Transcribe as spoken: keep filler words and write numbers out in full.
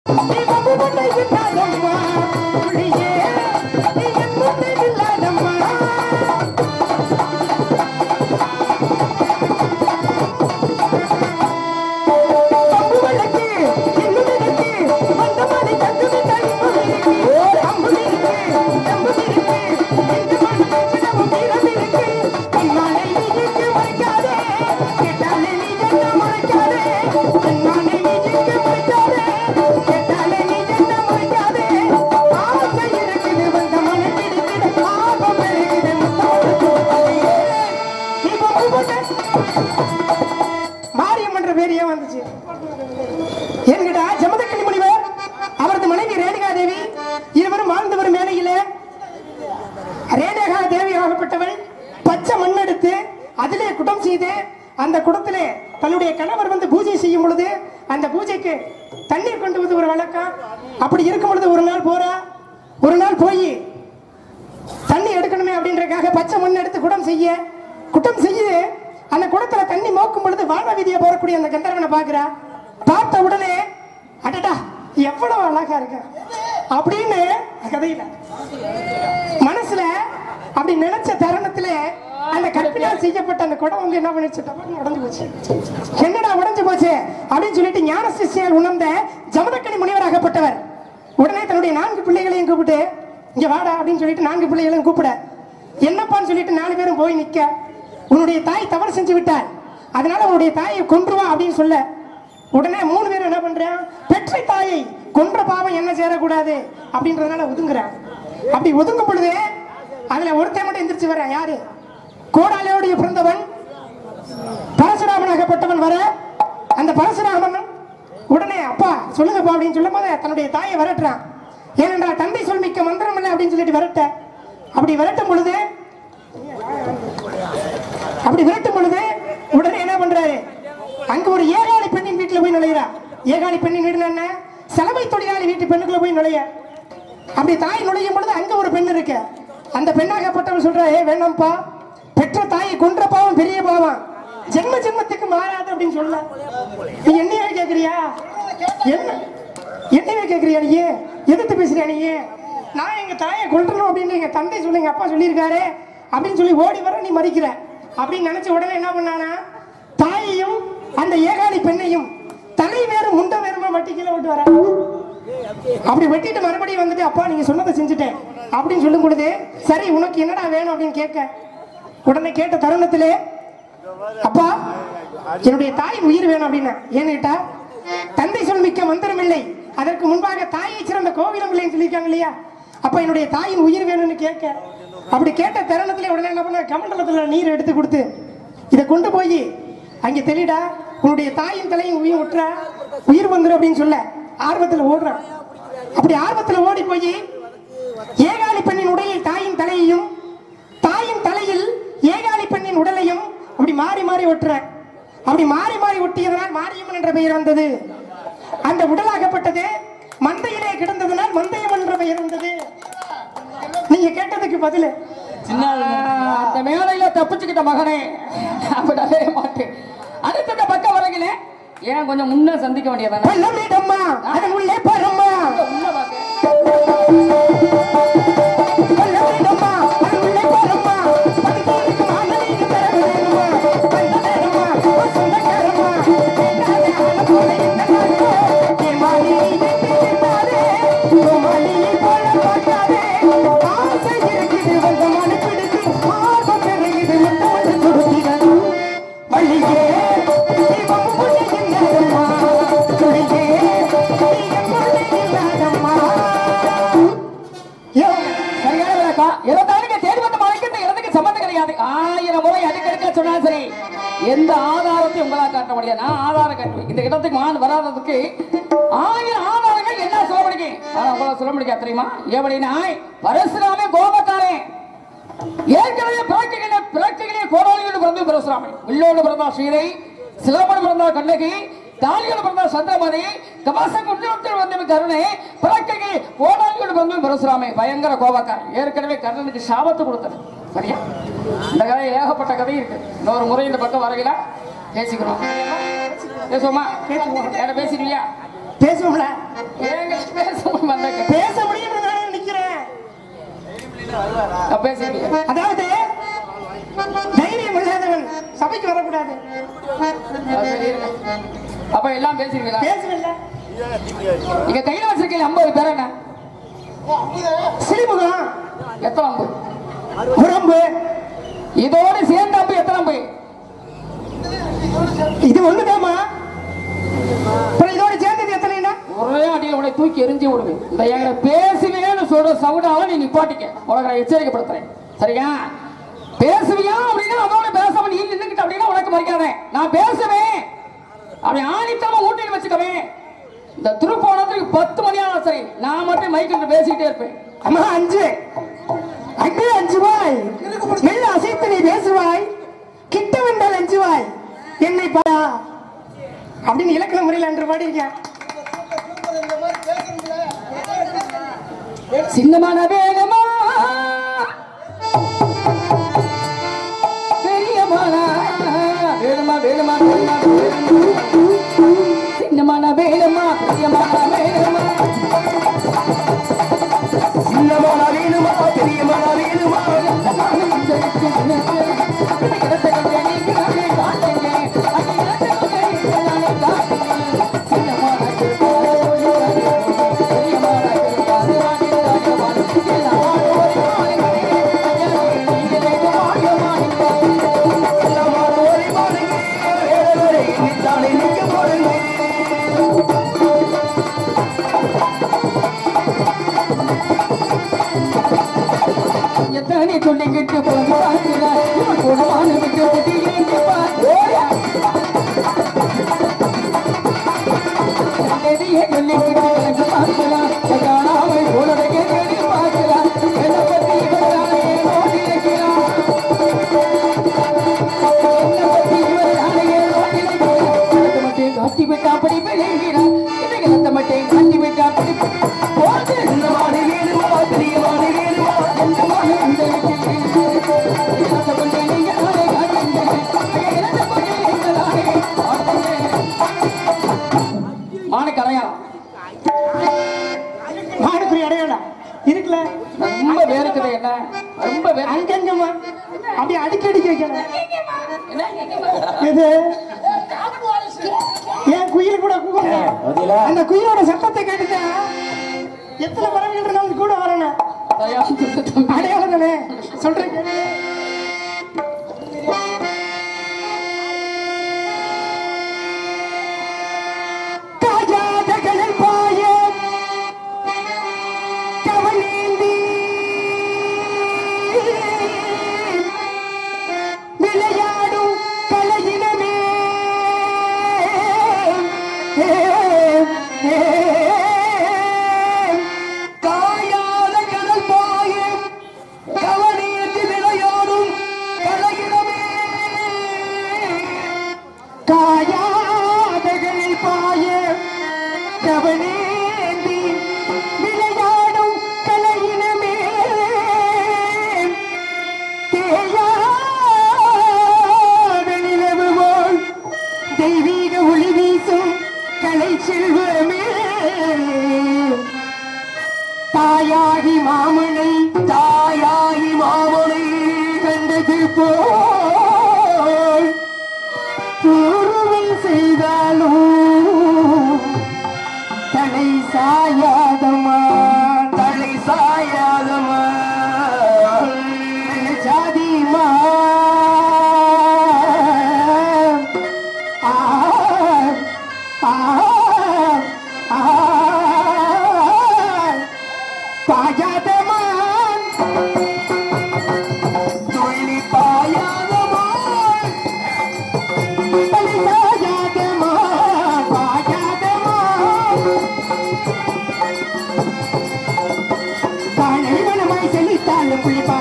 அந்த குடத்திலே தன்னுடைய கணவர் வந்து பூஜை செய்யும் பொழுது அந்த பூஜைக்கு தண்ணீர் கொண்டு வந்து ஒரு வழக்கம். அப்படி இருக்கும் பொழுது ஒரு நாள் போறா, ஒரு நாள் போய் தண்ணி எடுக்கணுமே அப்படின்றதுக்காக பச்சை மண் எடுத்து குடம் செய்ய குடம் செய்ய அந்த குடத்துல தண்ணி மோக்கும் பொழுது வான வீதியை போறக்கூடிய அந்த கந்தர்வனை பாக்குறா. பார்த்த உடனே அடடா எவ்வளவு அழகா இருக்க அப்படின்னு கதையில மனசுல அப்படி நினைச்ச தருணத்துல அந்த கற்பினால் செய்யப்பட்ட அந்த குடம் வந்து என்ன பண்ணிச்சு, உடஞ்சு போச்சு. என்னடா உடஞ்சு போச்சு அப்படின்னு சொல்லிட்டு ஞான சிஷ்யர் உணர்ந்த ஜமதக்கனி முனிவராகப்பட்டவர் உடனே தன்னுடைய நான்கு பிள்ளைகளையும் கூப்பிட்டு இங்க வாடா அப்படின்னு சொல்லிட்டு நான்கு பிள்ளைகளையும் கூப்பிட என்னப்பான்னு சொல்லிட்டு நாலு பேரும் போய் நிக்க, உன்னுடைய தாய் தவறு செஞ்சு விட்டார், அதனால உன்னுடைய தாயை கொன்றுவா அப்படின்னு சொல்ல உடனே மூணு பேரும் என்ன பண்றான், பெற்ற தாயை கொன்ற பாவம் என்ன சேரக்கூடாது அப்படின்றதுனால ஒதுங்குறான். அப்படி ஒதுங்கும் பொழுது அதுல ஒருத்தன் மட்டும் எந்திரிச்சு வர, யாரு, கோடாலியோடைய பிறந்தவன் பரசுராமனாகப்பட்டவன் வர, அந்த பரசுராமன் உடனே அப்பா சொல்லுங்கப்பா அப்படின்னு சொல்லும் போது தன்னுடைய தாயை விரட்டுறான். ஏனென்றால் தந்தை சொல் மிக்க மந்திரம் இல்லை அப்படின்னு சொல்லிட்டு விரட்ட. அப்படி விரட்டும் பொழுது அப்படி விரட்டும் பொழுது உடனே என்ன பண்றாரு, அங்க ஒரு ஏகாலி பெண்ணின் வீட்டுல போய் நுழையிறா. ஏகாலி பெண்ணின் வீடு என்ன, சலவை தொழிலாளி வீட்டு பெண்ணுக்குள்ள போய் நுழைய. அப்படி தாய் நுழையும் பொழுது அங்க ஒரு பெண் இருக்கு. அந்த பெண்ணாகப்பட்டவன் சொல்ற, ஏ வேணாம்ப்பா, பெற்ற தாயை கொன்ற பாவம் பெரிய பாவம், ஜென்ம ஜென்மத்துக்கு மாறாது அப்படின்னு சொல்ல. நீ என்னையே கேக்குறியா, என்ன என்னையே கேக்குறியா, நீ எதிர்த்து பேசுறியா, நீ நான் எங்க தாயை கொல்லணும் அப்படின்னு எங்க தந்தை சொல்லி எங்க அப்பா சொல்லியிருக்காரு அப்படின்னு சொல்லி ஓடி வர நீ மறிக்கிற அப்படின்னு நினைச்ச உடனே என்ன பண்ணானா, தாயையும் அந்த ஏகாலி பெண்ணையும் தலை வேறு முண்ட வேறுமா வட்டி கீழே விட்டு வர. அப்படி வெட்டிட்டு மறுபடியும் வந்துட்டு அப்பா நீங்க சொன்னதை செஞ்சுட்டேன் அப்படின்னு சொல்லும் பொழுது சரி உனக்கு என்னடா வேணும் அப்படின்னு கேட்க, உடனே கேட்ட தருணத்திலே அப்பா என்னுடைய தாயின் உயிர் வேணும் அப்படின்னா, ஏன்னு கேட்டா தந்தை சொல் மிக்க மந்திரம் இல்லை, அதற்கு முன்பாக தாயை சிறந்த கோவிலும் இல்லைன்னு சொல்லியிருக்காங்க இல்லையா, அப்ப என்னுடைய தாயின் உயிர் வேணும்னு கேட்க, அப்படி கேட்ட தருணத்திலே உடனே என்ன பண்ண, கமண்டலத்துல நீர் எடுத்து கொடுத்து இதை கொண்டு போய் அங்கே தெளிடா, உன்னுடைய தாயின் தலையும் உயிர் விட்டுற உயிர் வந்துடும் அப்படின்னு சொல்ல ஆர்வத்தில் ஓடுறான். அப்படி ஆர்வத்தில் ஓடி போய் ஏகாலி பெண்ணின் உடலில் தாயின் தலையையும் தாயின் தலையில் ஏகாலி பெண்ணின் உடலையும் அப்படி மாறி மாறி ஒட்டுற. அப்படி மாறி மாறி ஒட்டியதனால் மாரியம்மன் என்ற பெயர் வந்தது. அந்த உடலாகப்பட்டது மந்தையிலே கிடந்ததனால் மந்தையம்மன் என்ற பெயர் வந்தது. நீங்க கேட்டதுக்கு பதில் அந்த மேலையில தப்பிச்சுக்கிட்ட மகனே அப்படவே மாட்டேன். அடுத்த பக்கம் வரங்களே ஏன் கொஞ்சம் முன்ன சந்திக்க வேண்டியதானே, அதன் உள்ளே பாரும்மா எந்த ஆதாரத்தை உங்களால் காட்ட முடியாது. நான் ஆதாரம் காட்டுவேன். இந்த இடத்துக்கு மான் வராததுக்கு ஆயிரம் ஆதாரங்கள் என்ன சொல்ல முடியும், ஆனா உங்களால் சொல்ல முடியாது தெரியுமா? எப்படின்னா பரசுராமே கோபக்காரன், ஏற்கனவே பிறக்கைகளே பிறக்கைகளே கோடாலியோடு பிறந்து பரசுராமன், வில்லோடு பிறந்தா சீதை, சிலம்பன் பிறந்தா கண்ணகி, தாலியோடு பிறந்தா சந்திரமதி, கபாசம் குற்றத்தில் வந்த கருணை, பிறக்கைகள் கோடாலியோடு பிறந்து பரசுராமே பயங்கர கோபக்காரன். ஏற்கனவே கர்ணனுக்கு சாபத்து கொடுத்தது. சரியா? இந்த கதை ஏகப்பட்ட கதை இருக்கு. இன்னொரு முறை இந்த பக்கம் வரையில பேசிக்கிறோம். பேசுவோமா? பேசுவோம். பேசிடுவியா? பேசுவோம்ல. ஏன் கூடாது. அப்ப எல்லாம் பேசுவீங்களா? பேசுவல்ல. நீங்க கையில வச்சிருக்கீங்க ஐம்பது பேர் என்ன? சிலிமுகம் எத்தனை அம்பு? ஒரு அம்பு. இதோட சேர்ந்த அம்பு எத்தனை அம்பு? இது ஒண்ணுதாமா. இதோட சேர்ந்தது எத்தனைனா? ஒரே அடியில் உடனே தூக்கி எரிஞ்சு விடுவேன். இந்த எங்களை பேசுவேன்னு சொல்ற சவுடால நீ நிப்பாட்டிக்க. உனக்கு நான் எச்சரிக்கைப்படுத்துறேன். சரியா? பேசுவியா அப்படின்னா அதோட பேசாம நீ நின்னுக்கிட்ட அப்படின்னா உனக்கு மரியாதை. நான் பேசுவேன் அப்படி ஆணித்தமா ஊட்டின்னு வச்சுக்கவே. இந்த திருப்போணத்துக்கு பத்து மணி ஆனா சரி, நான் மட்டும் மைக்கிட்டு பேசிக்கிட்டே இருப்பேன். அம்மா அஞ்சு அங்கே அஞ்சுவாய் மெல்ல அசைத்து நீ பேசுவாய், கிட்ட வந்தால் அஞ்சுவாய் என்னை பா அப்படின்னு இலக்கண முறையில் அன்று பாடியிருக்கேன். சின்னமான வேணுமா பெரியமான வேணுமா வேணுமா சின்னமான வேணுமா பெரியமான வேணுமா சின்னமான வேணுமா பெரியமான வேணுமா எத்தனை சொல்லிக்கிட்டு போடுவான்னு விட்டு சொல்லிக்கிட்டு பார்க்கலாம் காணாமல் போனதை பார்க்கலாம் என்னை பத்தி இவர்தானே நோக்கி வைக்கிறான் என்னை பத்தி இவர்தானே நோக்கி வைக்கிறான் மட்டும் காட்டி விட்டா அப்படி விளைகிறான் இதை மட்டும் காட்டி விட்டா அப்படி போது சின்னமான வேணுமா பெரியமான வேணுமா மானுக்கு அடையாளம் மானுக்குரிய அடையாளம் இருக்குல்ல. ரொம்ப பேருக்குது என்ன ரொம்ப பேர் அங்கங்கம்மா அப்படியே அடிக்கடிக்க வைக்கணும். இது என் குயில் கூட கூப்பிடுங்க. அந்த குயிலோட சத்தத்தை கேட்டுட்டா எத்தனை பறவைகள் இருந்தாலும் கூட வரணும். அடையாளம் தானே சொல்றேன். காஜாத கடல் பாய கவனேந்தி விளையாடும் கலையினமே காயாத கடல் பாய கவனேந்தி விளையாடும் கலையினமே காயாத கடல் பாய கவனேந்தி விளையாடும் கலையினமே தேயாத நிலவு போல் தெய்வீக ஒளி வீசும் கலை செல்வமே தாயாகி மாமனை தாயாகி மாமனை கண்டது போல் பூர்வம் செய்தாலும் தலை சாயாதமா தலை சாயாதமா ஜாதிமா ஆ ஆ ஆ பாயாதமா தொழிலி பாயாதமா தலை சாயாதமா பாயாதமா காலை வனமாய் செழித்தாலும் புள்ளி